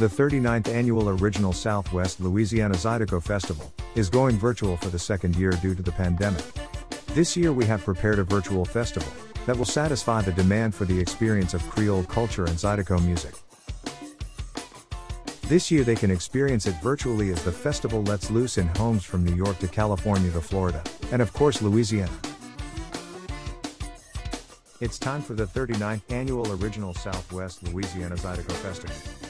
The 39th annual Original Southwest Louisiana Zydeco Festival is going virtual for the second year due to the pandemic. This year we have prepared a virtual festival that will satisfy the demand for the experience of Creole culture and Zydeco music. This year they can experience it virtually as the festival lets loose in homes from New York to California to Florida, and of course Louisiana. It's time for the 39th annual Original Southwest Louisiana Zydeco Festival.